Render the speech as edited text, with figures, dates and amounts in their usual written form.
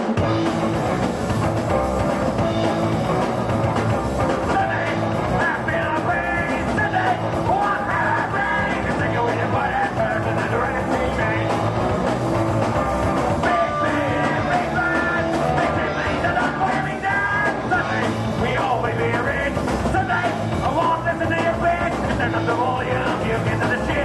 Turn up the volume, you get to the shit.